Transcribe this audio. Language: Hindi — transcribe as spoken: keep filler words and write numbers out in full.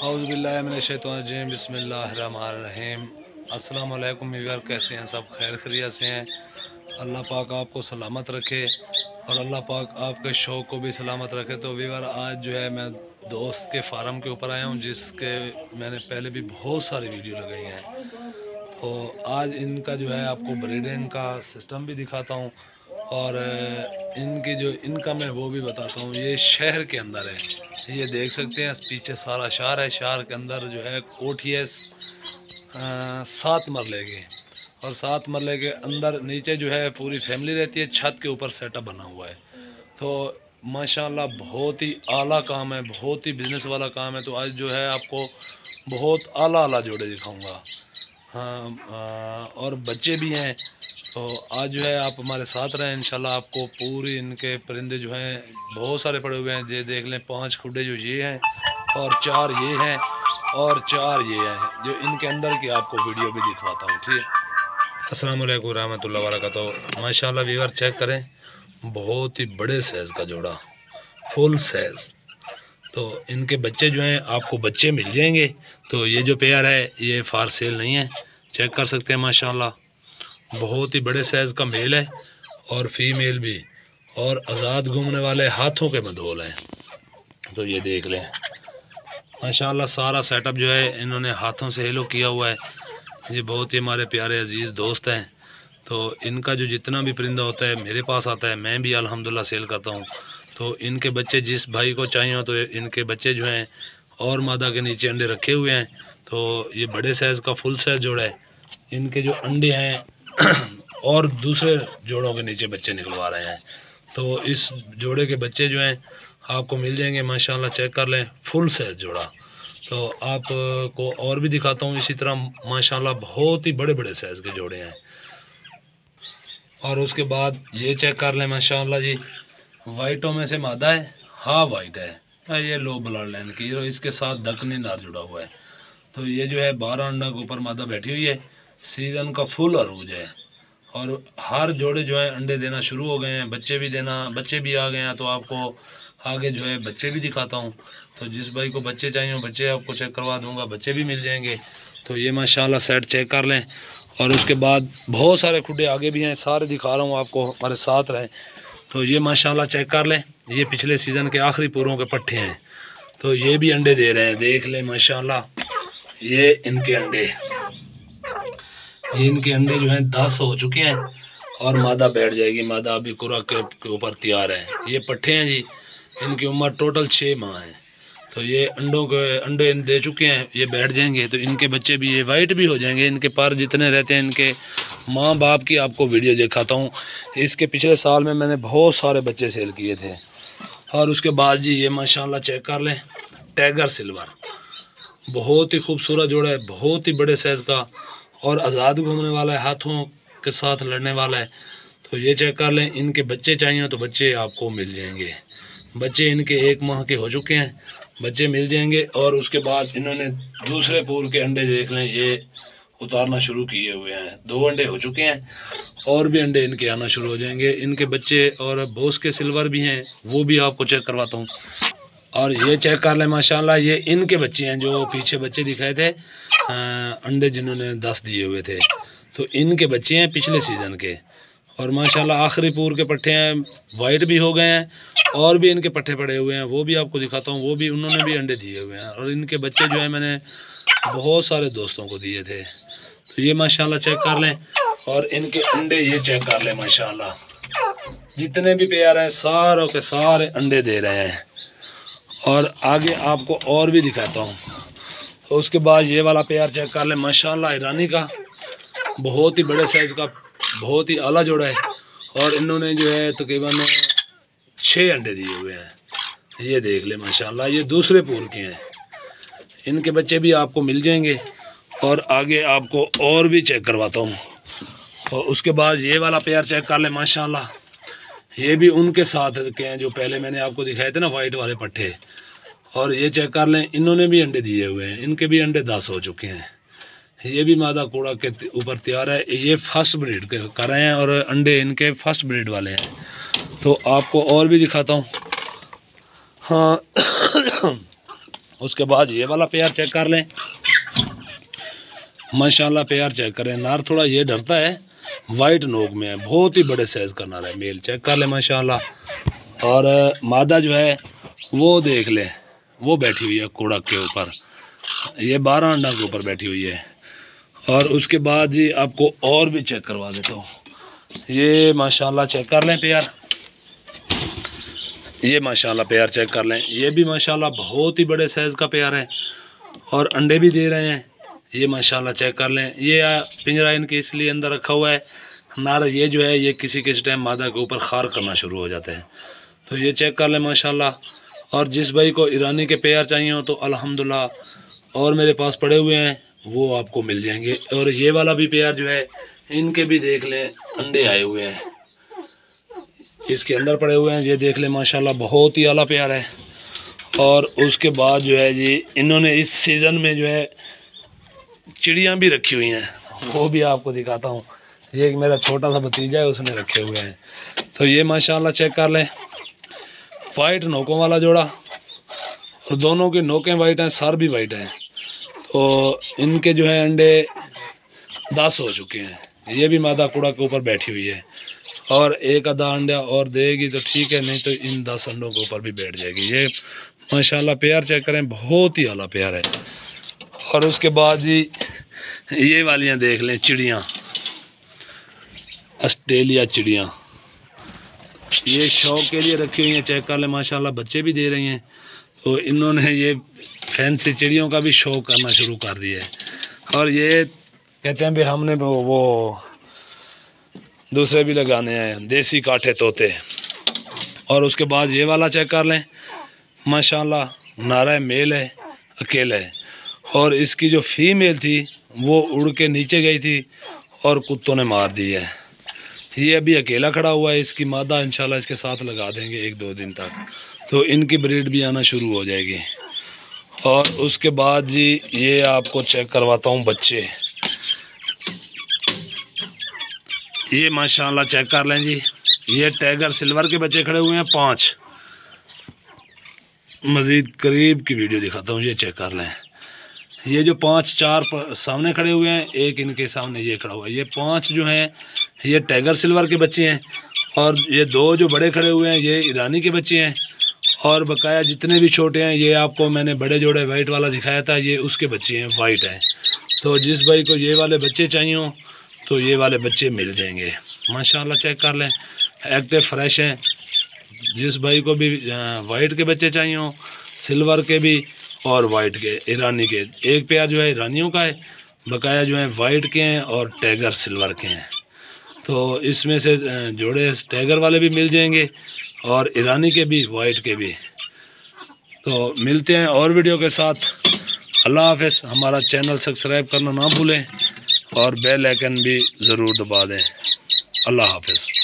औज़ुबिल्लाहिमिनश्शैतानिर्रजीम बिस्मिल्लाहिर्रहमानिर्रहीम। अस्सलाम वालेकुम व्यूअर, कैसे हैं सब? खैर खैरियत से हैं? अल्लाह पाक आपको सलामत रखे और अल्लाह पाक आपके शौक़ को भी सलामत रखे। तो व्यूअर, आज जो है मैं दोस्त के फार्म के ऊपर आया हूँ, जिसके मैंने पहले भी बहुत सारी वीडियो लगाई हैं। तो आज इनका जो है आपको ब्रीडिंग का सिस्टम भी दिखाता हूँ और इनकी जो इनकम है वो भी बताता हूँ। ये शहर के अंदर है, ये देख सकते हैं पीछे सारा शहर है। शहर के अंदर जो है कोठी है सात मरले के, और सात मरले के अंदर नीचे जो है पूरी फैमिली रहती है। छत के ऊपर सेटअप बना हुआ है। तो माशाल्लाह बहुत ही आला काम है, बहुत ही बिजनेस वाला काम है। तो आज जो है आपको बहुत आला आला जोड़े दिखाऊंगा। हाँ, और बच्चे भी हैं। तो आज जो है आप हमारे साथ रहें, इंशाल्लाह आपको पूरी इनके परिंदे जो हैं बहुत सारे पड़े हुए हैं। ये देख लें, पांच खुडे जो ये हैं और चार ये हैं और चार ये हैं, जो इनके अंदर की आपको वीडियो भी दिखवाता हूँ। ठीक, अस्सलाम वालेकुम रहमतुल्लाहि व बरकातहू। माशाल्लाह व्यूअर, चेक करें, बहुत ही बड़े साइज़ का जोड़ा, फुल साइज़। तो इनके बच्चे जो हैं आपको बच्चे मिल जाएंगे। तो ये जो पेयर है ये फार सेल नहीं है, चेक कर सकते हैं। माशाल्लाह बहुत ही बड़े साइज़ का मेल है और फीमेल भी, और आज़ाद घूमने वाले हाथों के मधोल हैं। तो ये देख लें, माशाल्लाह सारा सेटअप जो है इन्होंने हाथों से हेलो किया हुआ है। ये बहुत ही हमारे प्यारे अजीज़ दोस्त हैं। तो इनका जो जितना भी परिंदा होता है मेरे पास आता है, मैं भी अल्हम्दुलिल्लाह सेल करता हूँ। तो इनके बच्चे जिस भाई को चाहिए हो, तो इनके बच्चे जो हैं और मादा के नीचे अंडे रखे हुए हैं। तो ये बड़े साइज़ का फुल साइज़ जोड़ा है। इनके जो अंडे हैं और दूसरे जोड़ों के नीचे बच्चे निकलवा रहे हैं। तो इस जोड़े के बच्चे जो हैं आपको मिल जाएंगे। माशाल्लाह चेक कर लें, फुल साइज़ जोड़ा। तो आपको और भी दिखाता हूँ इसी तरह। माशाल्लाह बहुत ही बड़े बड़े साइज़ के जोड़े हैं। और उसके बाद ये चेक कर लें, माशाल्लाह जी, वाइटों में से मादा है। हाँ वाइट है, ये लो ब्लड लाइन की, और इसके साथ दकनी नार जुड़ा हुआ है। तो ये जो है बारह अंडा के ऊपर मादा बैठी हुई है। सीज़न का फुल अरूज है और हर जोड़े जो है अंडे देना शुरू हो गए हैं, बच्चे भी देना बच्चे भी आ गए हैं। तो आपको आगे जो है बच्चे भी दिखाता हूँ। तो जिस भाई को बच्चे चाहिए बच्चे आपको चेक करवा दूँगा, बच्चे भी मिल जाएंगे। तो ये माशाल्लाह सेट चेक कर लें। और उसके बाद बहुत सारे खुडे आगे भी हैं, सारे दिखा रहा हूँ आपको, हमारे साथ रहें। तो ये माशाल्लाह चेक कर लें, ये पिछले सीज़न के आखिरी पूरों के पट्टे हैं। तो ये भी अंडे दे रहे हैं, देख लें माशाल्लाह। ये इनके अंडे ये इनके अंडे जो हैं दस हो चुके हैं और मादा बैठ जाएगी। मादा अभी कुरा के ऊपर तैयार है। ये पट्ठे हैं जी, इनकी उम्र टोटल छः माह है। तो ये अंडों के अंडे दे चुके हैं, ये बैठ जाएंगे। तो इनके बच्चे भी ये वाइट भी हो जाएंगे। इनके पर जितने रहते हैं, इनके माँ बाप की आपको वीडियो दिखाता हूँ। इसके पिछले साल में मैंने बहुत सारे बच्चे सेल किए थे। और उसके बाद जी ये माशाल्लाह चेक कर लें, टाइगर सिल्वर, बहुत ही खूबसूरत जोड़ा है, बहुत ही बड़े साइज़ का और आज़ाद घूमने वाला है, हाथों के साथ लड़ने वाला है। तो ये चेक कर लें, इनके बच्चे चाहिए तो बच्चे आपको मिल जाएंगे। बच्चे इनके एक माह के हो चुके हैं, बच्चे मिल जाएंगे। और उसके बाद इन्होंने दूसरे पूर के अंडे देख लें, ये उतारना शुरू किए हुए हैं। दो अंडे हो चुके हैं और भी अंडे इनके आना शुरू हो जाएंगे। इनके बच्चे और बोस के सिल्वर भी हैं, वो भी आपको चेक करवाता हूँ। और ये चेक कर लें, माशाल्लाह ये इनके बच्चे हैं जो पीछे बच्चे दिखाए थे, आ, अंडे जिन्होंने दस दिए हुए थे। तो इनके बच्चे हैं पिछले सीज़न के। और माशाल्लाह आखिरी पूर के पट्टे हैं, वाइट भी हो गए हैं और भी इनके पट्टे पड़े हुए हैं, वो भी आपको दिखाता हूँ। वो भी उन्होंने भी अंडे दिए हुए हैं और इनके बच्चे जो है मैंने बहुत सारे दोस्तों को दिए थे। तो ये माशाल्लाह चेक कर लें। और इनके अंडे ये चेक कर लें, माशाल्लाह जितने भी पेयर हैं सारों के सारे अंडे दे रहे हैं। और आगे आपको और भी दिखाता हूँ। तो उसके बाद ये वाला पेयर चेक कर लें, माशाल्लाह ईरानी का, बहुत ही बड़े साइज़ का, बहुत ही आला जोड़ा है। और इन्होंने जो है तकरीबन छः अंडे दिए हुए हैं। ये देख लें माशाल्लाह, ये दूसरे पूर के हैं। इनके बच्चे भी आपको मिल जाएंगे। और आगे आपको और भी चेक करवाता हूँ। और उसके बाद ये वाला पेयर चेक कर लें, माशाल्लाह ये भी उनके साथ के हैं जो पहले मैंने आपको दिखाए थे ना, वाइट वाले पट्टे। और ये चेक कर लें, इन्होंने भी अंडे दिए हुए हैं, इनके भी अंडे दस हो चुके हैं। ये भी मादा कूड़ा के ऊपर तैयार है। ये फर्स्ट ब्रीड के कर रहे हैं और अंडे इनके फर्स्ट ब्रीड वाले हैं। तो आपको और भी दिखाता हूँ। हाँ उसके बाद ये वाला पेयर चेक कर लें, माशाल्लाह पेयर चेक करें। नार थोड़ा ये डरता है, वाइट नोक में है, बहुत ही बड़े साइज़ का नार है, मेल चेक कर लें माशाल्लाह। और मादा जो है वो देख लें, वो बैठी हुई है कोड़ा के ऊपर, ये बारह अंडा के ऊपर बैठी हुई है। और उसके बाद जी आपको और भी चेक करवा देता हूँ, ये माशाल्लाह चेक कर लें पेयर, ये माशाल्लाह पेयर चेक कर लें, ये भी माशाल्लाह बहुत ही बड़े साइज़ का पेयर है और अंडे भी दे रहे हैं। ये माशाल्लाह चेक कर लें, ये पिंजरा इनके इसलिए अंदर रखा हुआ है, नार ये जो है ये किसी किसी टाइम मादा के ऊपर खार करना शुरू हो जाते हैं। तो ये चेक कर लें माशाल्लाह। और जिस भाई को ईरानी के पेयर चाहिए हो तो अल्हम्दुलिल्लाह और मेरे पास पड़े हुए हैं, वो आपको मिल जाएंगे। और ये वाला भी पेयर जो है इनके भी देख लें, अंडे आए हुए हैं इसके अंदर पड़े हुए हैं, ये देख लें माशाल्लाह बहुत ही आला पेयर है। और उसके बाद जो है जी इन्होंने इस सीज़न में जो है चिड़ियाँ भी रखी हुई हैं, वो भी आपको दिखाता हूँ। ये एक मेरा छोटा सा भतीजा है, उसने रखे हुए हैं। तो ये माशाल्लाह चेक कर लें, वाइट नोकों वाला जोड़ा, और दोनों की नोकें वाइट हैं, सर भी वाइट हैं। तो इनके जो है अंडे दस हो चुके हैं। ये भी मादा कूड़ा के ऊपर बैठी हुई है, और एक आधा अंडा और देगी तो ठीक है, नहीं तो इन दस अंडों के ऊपर भी बैठ जाएगी। ये माशाल्लाह पेयर चेक करें, बहुत ही आला पेयर है। और उसके बाद जी ये वालियाँ देख लें, चिड़ियाँ, ऑस्ट्रेलिया चिड़ियाँ, ये शौक के लिए रखी हुई हैं, चेक कर लें माशाल्लाह बच्चे भी दे रही हैं। तो इन्होंने ये फैंसी चिड़ियों का भी शौक करना शुरू कर दिया है। और ये कहते हैं भी हमने वो दूसरे भी लगाने हैं, देसी काठे तोते। और उसके बाद ये वाला चेक कर लें माशाल्लाह, नारा मेल है, अकेला है। और इसकी जो फीमेल थी वो उड़ के नीचे गई थी और कुत्तों ने मार दी है। ये अभी अकेला खड़ा हुआ है, इसकी मादा इंशाल्लाह इसके साथ लगा देंगे एक दो दिन तक, तो इनकी ब्रीड भी आना शुरू हो जाएगी। और उसके बाद जी ये आपको चेक करवाता हूँ बच्चे, ये माशाल्लाह चेक कर लें जी, ये टाइगर सिल्वर के बच्चे खड़े हुए हैं पाँच। मज़ीद करीब की वीडियो दिखाता हूँ, ये चेक कर लें, ये जो पांच चार सामने खड़े हुए हैं, एक इनके सामने ये खड़ा हुआ है, ये पांच जो हैं ये टाइगर सिल्वर के बच्चे हैं। और ये दो जो बड़े खड़े हुए हैं ये ईरानी के बच्चे हैं। और बकाया जितने भी छोटे हैं, ये आपको मैंने बड़े जोड़े वाइट वाला दिखाया था, ये उसके बच्चे हैं, वाइट हैं। तो जिस भाई को ये वाले बच्चे चाहिए हो तो ये वाले बच्चे मिल जाएंगे माशाल्लाह। चेक कर लें, एक्टिव फ्रेश हैं। जिस भाई को भी वाइट के बच्चे चाहिए हो, सिल्वर के भी और वाइट के, ईरानी के, एक पेयर जो है ईरानियों का है, बकाया जो है वाइट के हैं और टाइगर सिल्वर के हैं। तो इसमें से जोड़े टाइगर वाले भी मिल जाएंगे और ईरानी के भी, वाइट के भी। तो मिलते हैं और वीडियो के साथ। अल्लाह हाफ़िज़। हमारा चैनल सब्सक्राइब करना ना भूलें और बेल आइकन भी ज़रूर दबा दें। अल्लाह हाफ़िज़।